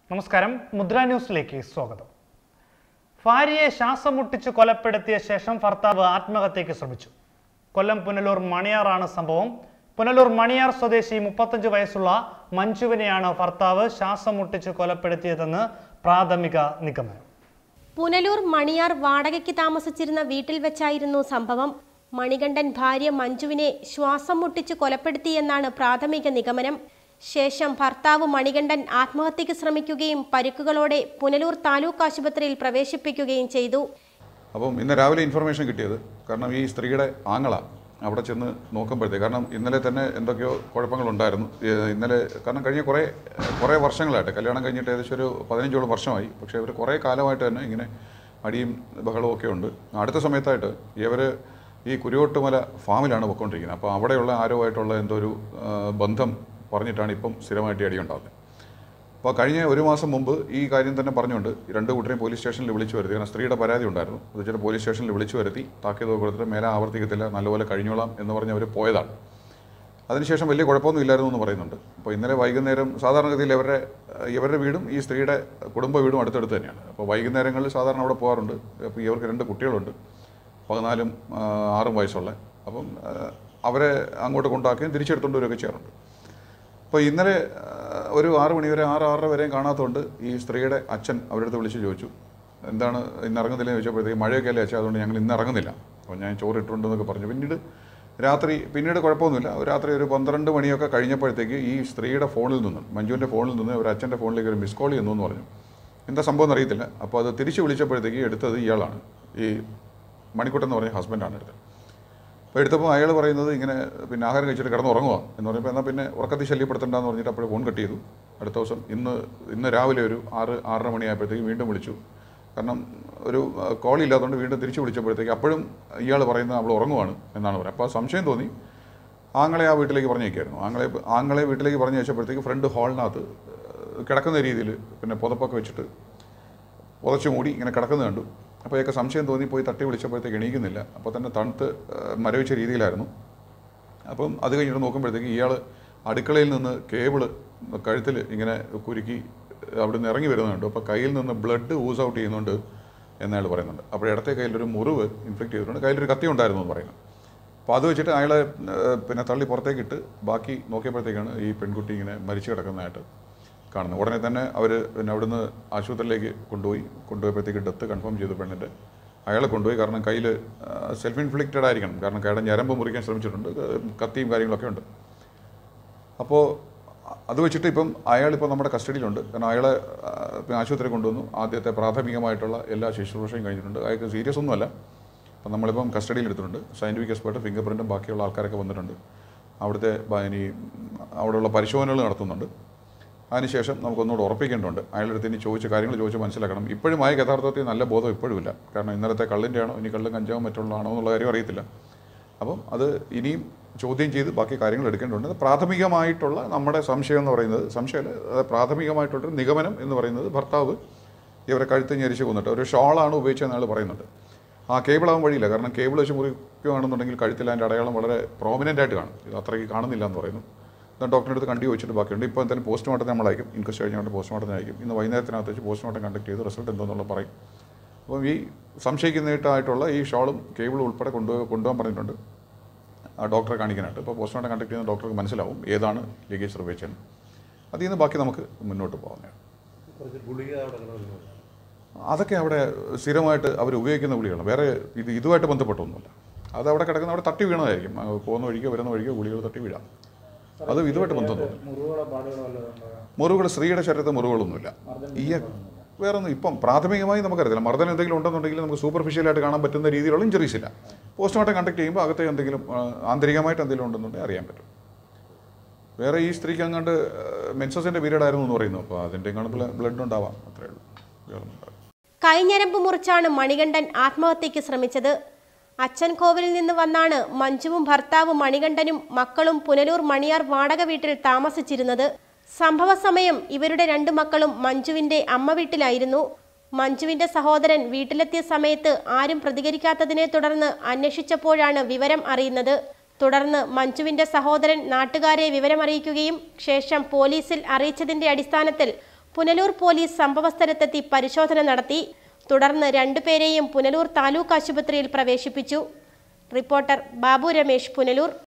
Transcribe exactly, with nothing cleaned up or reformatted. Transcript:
നമസ്കാരം, മുദ്ര ന്യൂസിലേക്ക് സ്വാഗതം. ഭാര്യയെ ശ്വാസം മുട്ടിച്ച് കൊലപ്പെടുത്തിയ ശേഷം ഭർത്താവ് ആത്മഹത്യയ്ക്ക് ശ്രമിച്ചു. കൊല്ലം പുനലൂർ മണിയാറാണ് സംഭവം. പുനലൂർ മണിയാർ സ്വദേശി മുപ്പത്തഞ്ച് വയസ്സുള്ള മഞ്ജുവിനെയാണ് ഭർത്താവ് ശ്വാസം മുട്ടിച്ച് കൊലപ്പെടുത്തിയതെന്ന് പ്രാഥമിക നിഗമനം. പുനലൂർ മണിയാർ വാടകയ്ക്ക് താമസിച്ചിരുന്ന വീട്ടിൽ വെച്ചായിരുന്നു സംഭവം. മണികണ്ഠൻ ഭാര്യ മഞ്ജുവിനെ ശ്വാസം മുട്ടിച്ച് കൊലപ്പെടുത്തിയെന്നാണ് പ്രാഥമിക നിഗമനം. ശേഷം ഭർത്താവ് മണികണ്ഠൻ ആത്മഹത്യയ്ക്ക് ശ്രമിക്കുകയും പരിക്കുകളോടെ പുനലൂർ താലൂക്ക് ആശുപത്രിയിൽ പ്രവേശിപ്പിക്കുകയും ചെയ്തു. അപ്പം ഇന്ന് രാവിലെ ഇൻഫർമേഷൻ കിട്ടിയത്, കാരണം ഈ സ്ത്രീയുടെ ആങ്ങള അവിടെ ചെന്ന് നോക്കുമ്പോഴത്തേക്ക്, കാരണം ഇന്നലെ തന്നെ എന്തൊക്കെയോ കുഴപ്പങ്ങളുണ്ടായിരുന്നു ഇന്നലെ. കാരണം കഴിഞ്ഞ കുറേ കുറേ വർഷങ്ങളായിട്ട്, കല്യാണം കഴിഞ്ഞിട്ട് ഏകദേശം ഒരു പതിനഞ്ചോളം വർഷമായി, പക്ഷേ ഇവർ കുറേ കാലമായിട്ട് തന്നെ ഇങ്ങനെ അടിയും ബഹളവും ഒക്കെ ഉണ്ട്. അടുത്ത സമയത്തായിട്ട് ഇവർ ഈ കുരുവോട്ടുമല ഫാമിലാണ് പൊയ്ക്കൊണ്ടിരിക്കുന്നത്. അപ്പോൾ അവിടെയുള്ള ആരുമായിട്ടുള്ള എന്തോ ഒരു ബന്ധം പറഞ്ഞിട്ടാണ് ഇപ്പം സ്ഥിരമായിട്ട് അടിയുണ്ടാകുന്നത്. അപ്പോൾ കഴിഞ്ഞ ഒരു മാസം മുമ്പ് ഈ കാര്യം തന്നെ പറഞ്ഞുകൊണ്ട് രണ്ട് കൂട്ടരെയും പോലീസ് സ്റ്റേഷനിൽ വിളിച്ചു വരുത്തി. കാരണം സ്ത്രീയുടെ പരാതി ഉണ്ടായിരുന്നു. അത് വെച്ചിട്ട് പോലീസ് സ്റ്റേഷനിൽ വിളിച്ചു വരുത്തി താക്കീത് കൊടുത്തിട്ട് മേലെ ആവർത്തിക്കത്തില്ല, നല്ലപോലെ കഴിഞ്ഞോളാം എന്ന് പറഞ്ഞ് അവർ പോയതാണ്. അതിനുശേഷം വലിയ കുഴപ്പമൊന്നും ഇല്ലായിരുന്നു എന്ന് പറയുന്നുണ്ട്. അപ്പോൾ ഇന്നലെ വൈകുന്നേരം സാധാരണഗതിയിൽ ഇവരുടെ ഇവരുടെ വീടും ഈ സ്ത്രീയുടെ കുടുംബ വീടും അടുത്തടുത്ത് തന്നെയാണ്. അപ്പോൾ വൈകുന്നേരങ്ങളിൽ സാധാരണ അവിടെ പോകാറുണ്ട്. അപ്പോൾ ഇവർക്ക് രണ്ട് കുട്ടികളുണ്ട്, പതിനാലും ആറും വയസ്സുള്ള. അപ്പം അവരെ അങ്ങോട്ട് കൊണ്ടാക്കുകയും തിരിച്ചെടുത്തുകൊണ്ട് വരികയൊക്കെ ചെയ്യാറുണ്ട്. അപ്പോൾ ഇന്നലെ ഒരു ആറ് മണി വരെ ആറ് ആറര വരെയും കാണാത്തതുകൊണ്ട് ഈ സ്ത്രീയുടെ അച്ഛൻ അവരുടെ അടുത്ത് വിളിച്ച് ചോദിച്ചു, എന്താണ് ഇന്ന് ഇറങ്ങുന്നില്ലെന്ന് ചോദിച്ചപ്പോഴത്തേക്ക് മഴയൊക്കെ അല്ലേ അച്ഛാ, അതുകൊണ്ട് ഞങ്ങൾ ഇന്ന് ഇറങ്ങുന്നില്ല, അപ്പോൾ ഞാൻ ചോറ് ഇട്ടുണ്ടെന്നൊക്കെ പറഞ്ഞു. പിന്നീട് രാത്രി പിന്നീട് കുഴപ്പമൊന്നുമില്ല, രാത്രി ഒരു പന്ത്രണ്ട് മണിയൊക്കെ കഴിഞ്ഞപ്പോഴത്തേക്ക് ഈ സ്ത്രീയുടെ ഫോണിൽ നിന്ന്, മഞ്ജുവിൻ്റെ ഫോണിൽ നിന്ന് ഒരു അച്ഛൻ്റെ ഫോണിലേക്ക് ഒരു മിസ് കോൾ ചെയ്യുന്നു എന്ന് പറഞ്ഞു. എന്താ സംഭവം എന്നറിയത്തില്ല. അപ്പോൾ അത് തിരിച്ച് വിളിച്ചപ്പോഴത്തേക്ക് എടുത്തത് ഇയാളാണ്, ഈ മണിക്കുട്ടൻ എന്ന് പറഞ്ഞ ഹസ്ബൻഡാണ് എടുത്തത്. അപ്പോൾ എടുത്തപ്പോൾ അയാൾ പറയുന്നത് ഇങ്ങനെ പിന്നെ ആഹാരം കഴിച്ചിട്ട് കിടന്ന് ഉറങ്ങുക എന്ന് പറയുമ്പോൾ, എന്നാൽ പിന്നെ ഉറക്കത്തിൽ ശല്യപ്പെടുത്തണ്ടെന്ന് പറഞ്ഞിട്ട് അപ്പോൾ ഫോൺ കട്ട് ചെയ്തു. അടുത്ത ദിവസം ഇന്ന് ഇന്ന് രാവിലെ ഒരു ആറ് ആറര മണിയായപ്പോഴത്തേക്ക് വീണ്ടും വിളിച്ചു. കാരണം ഒരു കോൾ ഇല്ലാത്തതുകൊണ്ട് വീണ്ടും തിരിച്ച് വിളിച്ചപ്പോഴത്തേക്ക് അപ്പോഴും ഇയാൾ പറയുന്നത് അവൾ ഉറങ്ങുവാണ് എന്നാണ് പറയുന്നത്. അപ്പോൾ സംശയം തോന്നി ആങ്ങളെ ആ വീട്ടിലേക്ക് പറഞ്ഞേക്കായിരുന്നു. ആങ്ങളെ ആങ്ങളെ വീട്ടിലേക്ക് പറഞ്ഞു വെച്ചപ്പോഴത്തേക്ക് ഫ്രണ്ട് ഹാളിനകത്ത് കിടക്കുന്ന രീതിയിൽ പിന്നെ പുതപ്പൊക്കെ വെച്ചിട്ട് പുതച്ചു മൂടി ഇങ്ങനെ കിടക്കുന്നത് കണ്ടു. അപ്പോൾ ഇയൊക്കെ സംശയം തോന്നി പോയി തട്ടി വിളിച്ചപ്പോഴത്തേക്ക് എണീക്കുന്നില്ല. അപ്പോൾ തന്നെ തണുത്ത് മരവിച്ച രീതിയിലായിരുന്നു. അപ്പം അത് കഴിഞ്ഞിട്ട് നോക്കുമ്പോഴത്തേക്ക് ഇയാൾ അടുക്കളയിൽ നിന്ന് കേബിള് കഴുത്തിൽ ഇങ്ങനെ കുരുക്കി അവിടെ നിന്ന് ഇറങ്ങി വരുന്നുണ്ട്. അപ്പോൾ കയ്യിൽ നിന്ന് ബ്ലഡ് ഊസ് ഔട്ട് ചെയ്യുന്നുണ്ട് എന്നയാൾ പറയുന്നുണ്ട്. അപ്പോൾ ഇടത്തെ കയ്യിലൊരു മുറിവ് ഇൻഫെക്റ്റ് ചെയ്തിട്ടുണ്ട്, കയ്യിലൊരു കത്തി ഉണ്ടായിരുന്നു എന്ന് പറയുന്നത്. അപ്പോൾ അത് വെച്ചിട്ട് അയാളെ പിന്നെ തള്ളി പുറത്തേക്കിട്ട് ബാക്കി നോക്കിയപ്പോഴത്തേക്കാണ് ഈ പെൺകുട്ടി ഇങ്ങനെ മരിച്ചു കിടക്കുന്നതായിട്ട് കാണുന്നത്. ഉടനെ തന്നെ അവർ പിന്നെ അവിടുന്ന് ആശുപത്രിയിലേക്ക് കൊണ്ടുപോയി. കൊണ്ടുപോയപ്പോഴത്തേക്ക് ഡെത്ത് കൺഫേം ചെയ്തു പെണ്ണിൻ്റെ. അയാളെ കൊണ്ടുപോയി, കാരണം കയ്യിൽ സെൽഫ് ഇൻഫ്ലിക്റ്റഡ് ആയിരിക്കണം, കാരണം കയ്യുടെ ഞരമ്പ് മുറിക്കാൻ ശ്രമിച്ചിട്ടുണ്ട്, കത്തിയും കാര്യങ്ങളൊക്കെ ഉണ്ട്. അപ്പോൾ അത് വെച്ചിട്ട് ഇപ്പം അയാളിപ്പോൾ നമ്മുടെ കസ്റ്റഡിയിലുണ്ട്. കാരണം അയാളെ ആശുപത്രി കൊണ്ടുവന്നു. ആദ്യത്തെ പ്രാഥമികമായിട്ടുള്ള എല്ലാ ശുശ്രൂഷയും കഴിഞ്ഞിട്ടുണ്ട്. അയാൾക്ക് സീരിയസ് ഒന്നുമല്ല. അപ്പം നമ്മളിപ്പം കസ്റ്റഡിയിൽ എടുത്തിട്ടുണ്ട്. സയൻറ്റിഫിക് എക്സ്പേർട്ട്, ഫിംഗർ പ്രിൻറ്റും ബാക്കിയുള്ള ആൾക്കാരൊക്കെ വന്നിട്ടുണ്ട്. അവിടുത്തെ ഇനി അവിടെയുള്ള പരിശോധനകൾ നടത്തുന്നുണ്ട്. അതിനുശേഷം നമുക്കൊന്നുകൂടെ ഉറപ്പിക്കേണ്ടതുണ്ട്. അയാളുടെ അടുത്ത് ഇനി ചോദിച്ച കാര്യങ്ങൾ ചോദിച്ച് മനസ്സിലാക്കണം. ഇപ്പോഴും അയാൾക്ക് യഥാർത്ഥത്തിൽ നല്ല ബോധം ഇപ്പോഴും ഇല്ല. കാരണം ഇന്നലത്തെ കള്ളിൻ്റെ ആണോ ഇനി കള്ളും കഞ്ചാവും മറ്റുള്ളതാണോ എന്നുള്ള കാര്യം അറിയത്തില്ല. അപ്പം അത് ഇനിയും ചോദ്യം ചെയ്ത് ബാക്കി കാര്യങ്ങൾ എടുക്കേണ്ടതുണ്ട്. അത് പ്രാഥമികമായിട്ടുള്ള നമ്മുടെ സംശയം എന്ന് പറയുന്നത്, സംശയമല്ല, അത് പ്രാഥമികമായിട്ടുള്ള നിഗമനം എന്ന് പറയുന്നത് ഭർത്താവ് ഇവരെ കഴുത്ത് ഞെരിച്ച് കൊന്നിട്ട് ഒരു ഷോളാണ് ഉപയോഗിച്ചതെന്ന് അയാൾ പറയുന്നുണ്ട്. ആ കേബിൾ ആവാൻ വഴിയില്ല, കാരണം കേബിൾ വെച്ച് മുറിക്കുകയാണെന്നുണ്ടെങ്കിൽ കഴുത്തിൽ അതിൻ്റെ അടയാളം വളരെ പ്രോമിനൻ്റ് ആയിട്ട് കാണും. ഇത് അത്രയ്ക്ക് കാണുന്നില്ല എന്ന് പറയുന്നു. ഡോക്ടറിൻ്റെ അടുത്ത് കണ്ടു ചോദിച്ചിട്ട് ബാക്കിയുണ്ട്. ഇപ്പോൾ എന്തായാലും പോസ്റ്റ്മോർട്ടം നമ്മളയക്കും, ഇൻക്വസ്റ്റ് കഴിഞ്ഞുകൊണ്ട് പോസ്റ്റ്മോർട്ടം അയക്കും. ഇന്ന് വൈകുന്നേരത്തിനകത്ത് വെച്ച് പോസ്റ്റ്മോർട്ടം കണ്ടക്ട് ചെയ്ത് റിസൾട്ട് എന്തോന്നുള്ള പറയും. അപ്പം ഈ സംശയിക്കുന്നതായിട്ടുള്ള ഈ ഷോളും കേബിളും ഉൾപ്പെടെ കൊണ്ടുപോയി കൊണ്ടുപോകാൻ പറഞ്ഞിട്ടുണ്ട് ആ ഡോക്ടറെ കാണിക്കാനായിട്ട്. ഇപ്പോൾ പോസ്റ്റ്മോർട്ടം കണ്ടക്ട് ചെയ്യുന്ന ഡോക്ടർക്ക് മനസ്സിലാവും ഏതാണ് ലീക്കേജ് റിവേച്ചെന്ന്. അതിൽ നിന്ന് ബാക്കി നമുക്ക് മുന്നോട്ട് പോകുന്നതാണ്. അതൊക്കെ അവിടെ സ്ഥിരമായിട്ട് അവർ ഉപയോഗിക്കുന്ന ഗുളികളാണ്, വേറെ ഇത് ഇതുമായിട്ട് ബന്ധപ്പെട്ടൊന്നുമില്ല. അത് അവിടെ കിടക്കുന്ന അവിടെ തട്ടി വീണതായിരിക്കും. പോകുന്ന വഴിക്കോ വരുന്ന വഴിക്കോ ഗുളികൾ തട്ടി വീഴാം. അത് ഇതുമായിട്ട് ബന്ധം തോന്നും. മുറിവുകൾ സ്ത്രീയുടെ ശരീരത്തെ മുറിവുകളൊന്നുമില്ല. ഈ വേറെ ഒന്നും ഇപ്പം പ്രാഥമികമായി നമുക്കറിയത്തില്ല. മർദ്ദനം എന്തെങ്കിലും ഉണ്ടെന്നുണ്ടെങ്കിൽ നമുക്ക് സൂപ്പർഫിഷ്യലായിട്ട് കാണാൻ പറ്റുന്ന രീതിയിലുള്ള ഇഞ്ചറീസ് ഇല്ല. പോസ്റ്റ്മോർട്ടം കണ്ടക്ട് ചെയ്യുമ്പോൾ അകത്തെ എന്തെങ്കിലും ആന്തരികമായിട്ട് എന്തെങ്കിലും ഉണ്ടെന്നുണ്ടെങ്കിൽ അറിയാൻ പറ്റും. വേറെ ഈ സ്ത്രീക്ക് അങ്ങാണ്ട് മെൻസസിൻ്റെ പീരീഡ് ആയിരുന്നു എന്ന് പറയുന്നു. അപ്പോൾ അതിൻ്റെ കാണുമ്പോൾ ബ്ലഡ് ഉണ്ടാവാം, അത്രയേ ഉള്ളൂ, വേറെ ഒന്നും ഉണ്ടാവും. കൈഞ്ഞരമ്പ് മുറിച്ചാണ് മണികണ്ഠൻ ആത്മഹത്യയ്ക്ക് ശ്രമിച്ചത്. അച്ഛൻ കോവിലിൽ നിന്ന് വന്നാണ് മഞ്ജുവും ഭർത്താവും മണികണ്ഠനും മക്കളും പുനലൂർ മണിയാർ വാടക വീട്ടിൽ താമസിച്ചിരുന്നത്. സംഭവ സമയം ഇവരുടെ രണ്ടു മക്കളും മഞ്ജുവിന്റെ അമ്മ വീട്ടിലായിരുന്നു. മഞ്ജുവിന്റെ സഹോദരൻ വീട്ടിലെത്തിയ സമയത്ത് ആരും പ്രതികരിക്കാത്തതിനെ തുടർന്ന് അന്വേഷിച്ചപ്പോഴാണ് വിവരം അറിയുന്നത്. തുടർന്ന് മഞ്ജുവിന്റെ സഹോദരൻ നാട്ടുകാരെ വിവരമറിയിക്കുകയും ശേഷം പോലീസിൽ അറിയിച്ചതിന്റെ അടിസ്ഥാനത്തിൽ പുനലൂർ പോലീസ് സംഭവസ്ഥലത്തെത്തി പരിശോധന നടത്തി. തുടർന്ന് രണ്ടുപേരെയും പുനലൂർ താലൂക്ക് ആശുപത്രിയിൽ പ്രവേശിപ്പിച്ചു. റിപ്പോർട്ടർ ബാബു രമേശ്, പുനലൂർ.